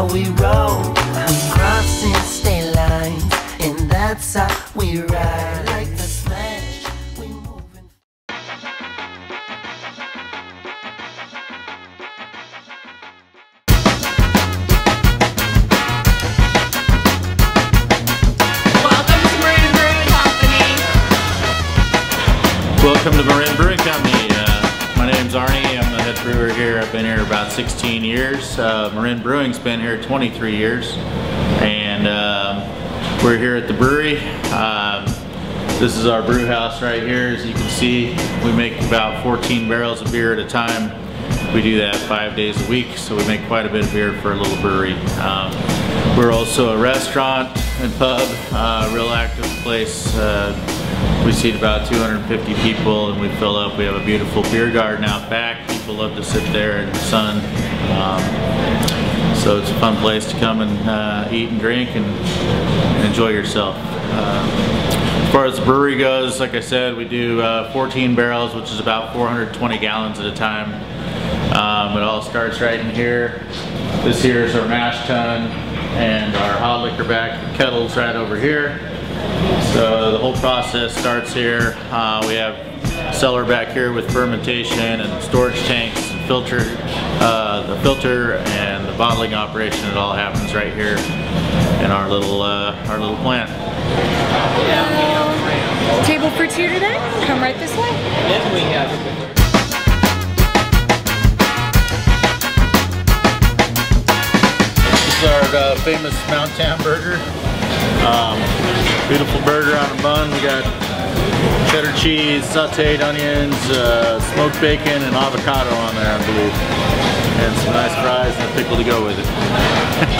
we roll. Crossing state lines, and that's how we ride. Like the smash, we moving. Welcome to Marin Brewing Company. Welcome to Marin Brewing Company. My name's Arnie. I'm the head brewer here. I've been here about 16 years. Marin Brewing's been here 23 years, and we're here at the brewery. This is our brew house right here. As you can see, we make about 14 barrels of beer at a time. We do that 5 days a week, so we make quite a bit of beer for a little brewery. We're also a restaurant and pub, real active place. We seat about 250 people, and we fill up. We have a beautiful beer garden out back. People love to sit there in the sun. So it's a fun place to come and eat and drink and enjoy yourself. As far as the brewery goes, like I said, we do 14 barrels, which is about 420 gallons at a time. It all starts right in here. This here is our mash tun, and our hot liquor back kettle's right over here. So the whole process starts here. We have cellar back here with fermentation and storage tanks and filter, the filter and the bottling operation. It all happens right here in our little plant. Table for two today? Come right this way. Yes, we have. This is our famous Mount Tam burger. Beautiful burger on a bun. We got cheddar cheese, sauteed onions, smoked bacon, and avocado on there, I believe. And some nice fries and a pickle to go with it.